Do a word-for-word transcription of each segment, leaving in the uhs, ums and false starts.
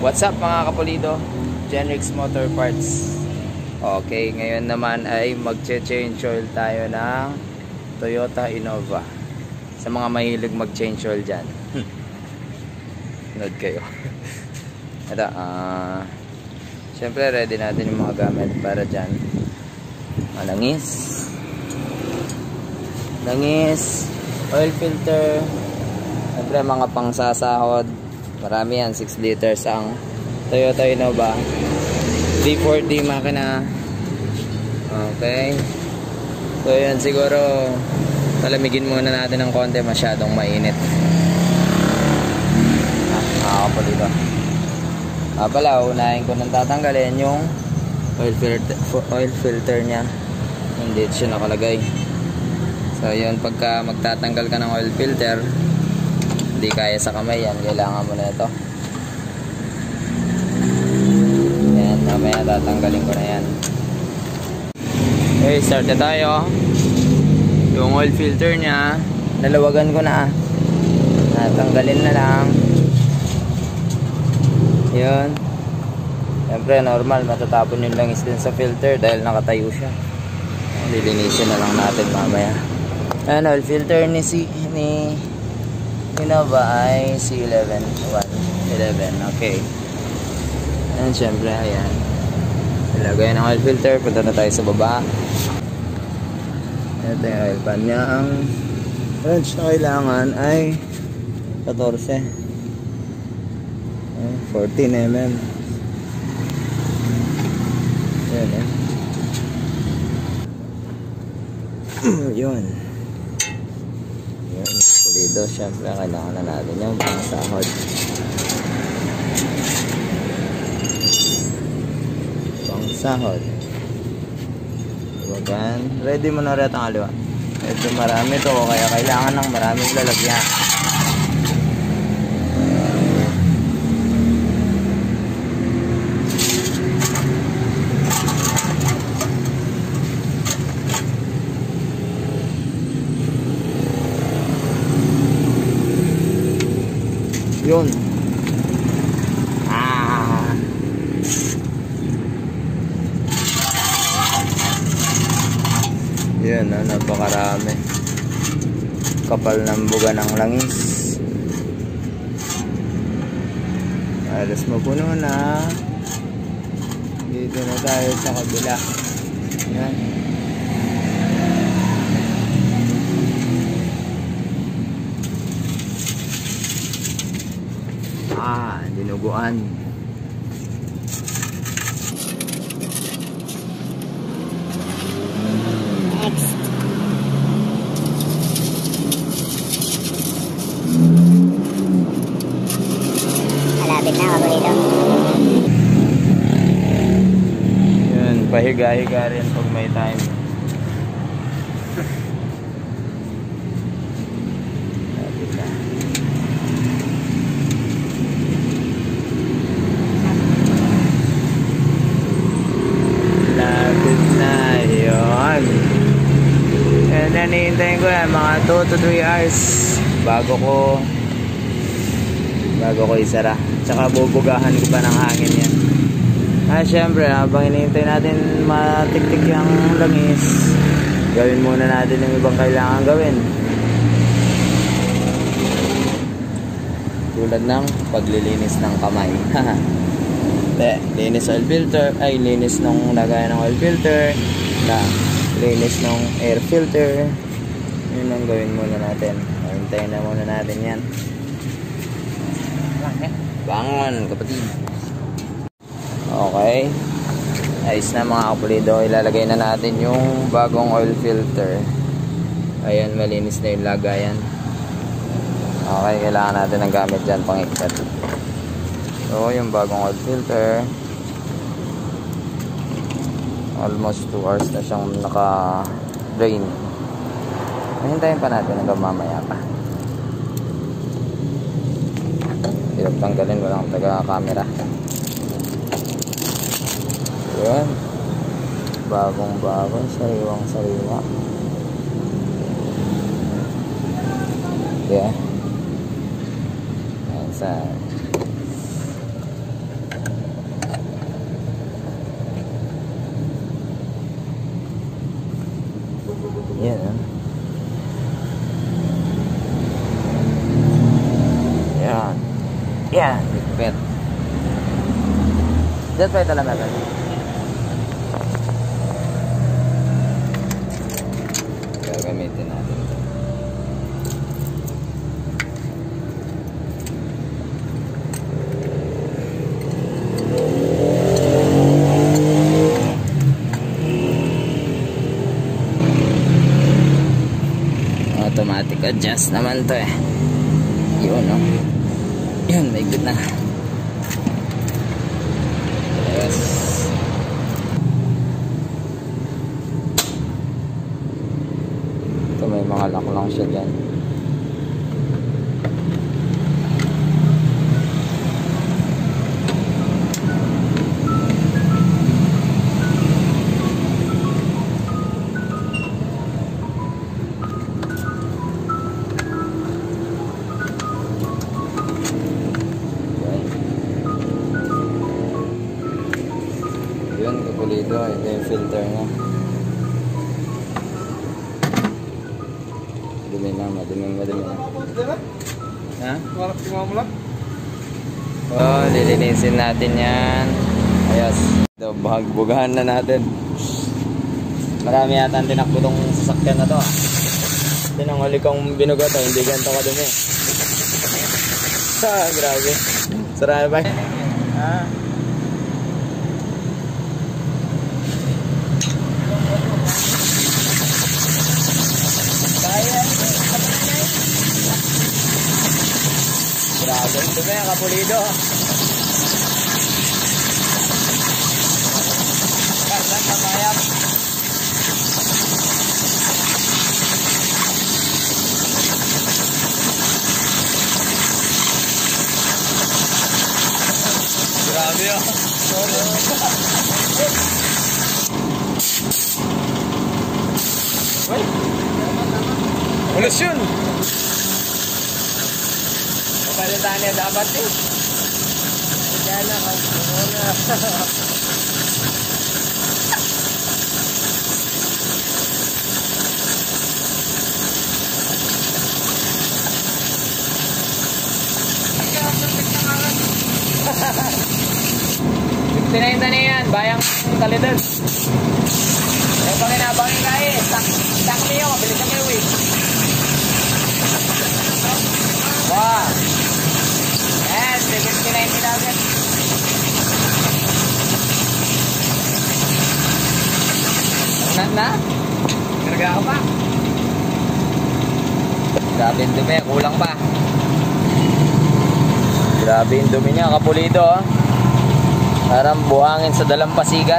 What's up mga kapulido? Genrix Motor Parts. Okay, ngayon naman ay mag-change oil tayo ng Toyota Innova. Sa mga mahilig mag-change oil dyan, nood kayo. Ito, uh, syempre ready natin yung mga gamit para dyan. Malangis, langis, oil filter, syempre mga pangsasahod. Marami yan, six liters ang Toyota Innova V forty makina. Okay, so yan, siguro palamigin muna natin ng konti, masyadong mainit. Ah, nakakapulido. Ah pala, unahin ko nang tatanggalin yung oil filter, oil filter nya. Hindi siya nakalagay. So yun, pagka magtatanggal ka ng oil filter, hindi kaya sa kamay yan, kailangan mo na ito. Yan, mamaya tatanggalin ko na yan. Okay, start na tayo. Yung oil filter nya, nalawagan ko na. Natanggalin na lang. Yun. Siyempre normal, matatapon yung langis din sa filter dahil nakatayo siya. Lilinisin na lang natin mamaya. Ayan, oil filter ni si ni Innova ay C eleven one eleven. Okay. And syempre, ayan, ilagay ng oil filter. Punta na tayo sa baba. Ito yung oil pan nya. Ang wrench na kailangan ay fourteen. fourteen millimeters. Ayan eh. Yun. Yun, pulido. Siyempre, kailangan na natin yung pangsahod. Pangsahod. Dibagan. Ready mo na rin ang aliwa. Ito marami to, kaya kailangan ng maraming lalagyan. Yun. Ah. Yun, ah, napakarami. Kapal ng buga ng langis. Alas mapuno na. Dito na tayo sa kabila. Yan. Ah, dinuguan. Next. Malapit na, kapulido. Yun, pahiga-higa rin pag may time. Hinihintayin ko yan mga two to three hours bago ko bago ko isara, tsaka bubugahan ko pa ng hangin yan. Ah, syempre habang hinihintay natin matiktik yung langis, gawin muna natin yung ibang kailangan gawin, tulad ng paglilinis ng kamay. De, linis oil filter, ay linis ng lagayan ng oil filter na linis ng air filter. Yun ang gawin muna natin. Hintayin na muna natin yan. Bangon kapatid. Okay, ayos na mga kapulido. Ilalagay na natin yung bagong oil filter. Ayan, malinis na yung lagayan. Okay, kailangan natin ng gamit dyan pang ikat. So yung bagong oil filter, almost two hours na siyang naka-drain. Hintayin pa natin hanggang mamaya pa. Hirap tanggalin, walang taga-camera. Yun, bagong bagong, sariwang sariwa. Yeah. Ayan, sa Yan ah. Yan. Yan. Higpit. Diyan pa ito lang natin. Gagamitin natin ito. Automatic adjust naman to eh. Yun no. Yun, may good na. Yes. Ito may mga lock lang siya dyan. Yun, kapulido. Ito yung filter niya. Madumi na, madumi, madumi na. Ha? Warap si mama lang. Oh, lilinisin natin yan. Ayos. Ito, bahagbugahan na natin. Marami yata ang tinakbo tong sasakyan na to ah. Tinanghali kong binuga to, hindi ganito kadumi. Ah, grabe. Saraya ba? Ah. Grabe, ito na yung kapulido. Karsan, kamayap. Grabe yun. Ulis yun. Palitan niya dapat eh. Kaya na, Tinahinta na yan, bayang kalidad. Yung pakinabangin ka eh, tak niyo, mabilis na kayo eh. Wow! Yes, fifty-nine thousand. Na na? Karga ako pa. Grabe yung dumi, kulang pa. Grabe yung dumi niya, kapulido oh. Parang buhangin sa dalampasigan.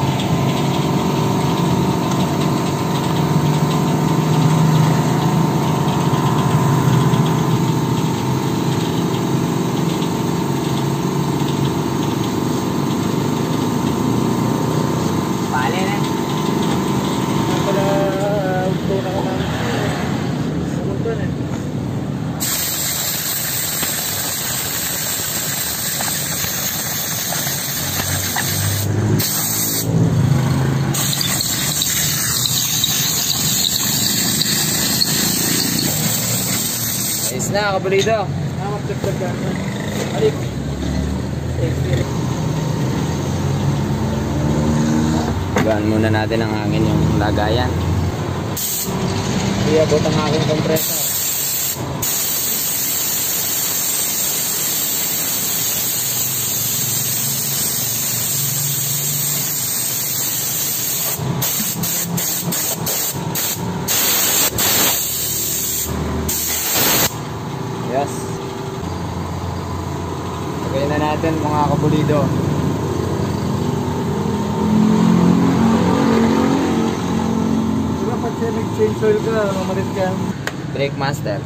Ayos na, kapulido. Amat dagdagan. Alik. Gaan muna natin ang hangin yung lagayan. Iabot ang aking compressor. Yes. Lagay na natin mga kapulido. Diba pag siya nag-change oil ka, mamalit ka. Brake master.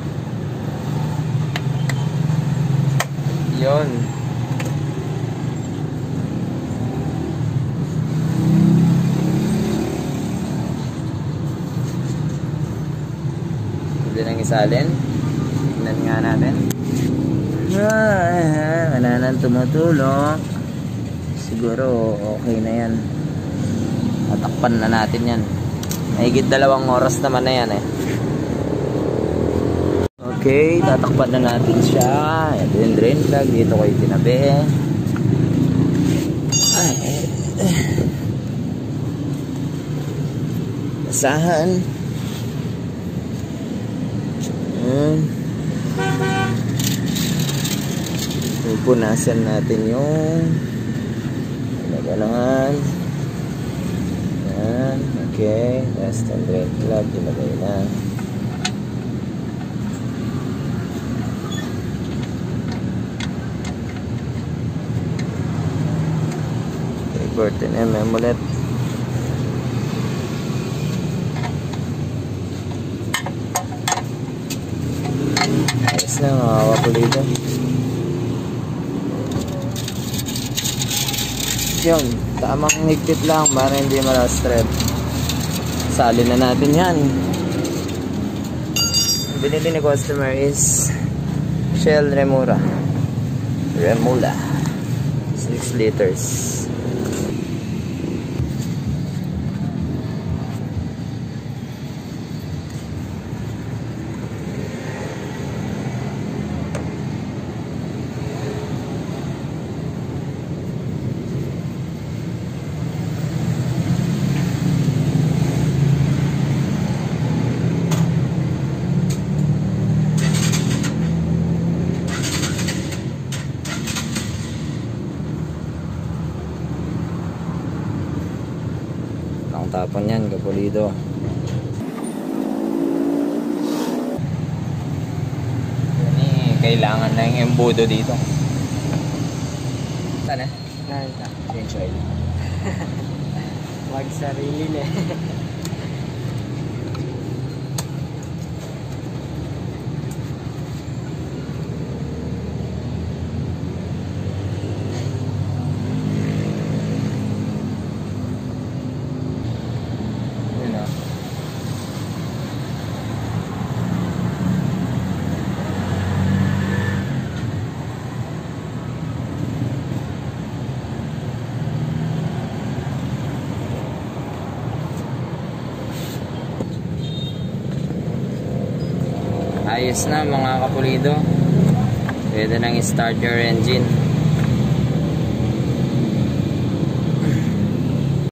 Yun. Hindi nang isalin. Tignan nga natin. Ah, wala nang tumutulong. Siguro okay na yan. Tatakpan na natin yan. Mahigit dalawang oras naman na yan eh. Okay, tatakpan na natin siya. Ito yung drain plug. Dito ko itinabi. Ay. Basahan. Hmm. Pupunasan natin yung nagalangan. Yan. Okay. Last and drain plug. Ilagay na. fourteen millimeter ulit. Ayos na mga kapulido. Yun, tamang higpit lang para hindi malastrap. Salin na natin yan. Ang binili ni customer is Shell Remura Remula six liters. Tapon yan, kapulido. Ini kailangan na yung embudo dito. Saan eh? Nasa. Change oil. Wag sarili na. Ayos na mga kapulido. Pwede nang i-start your engine.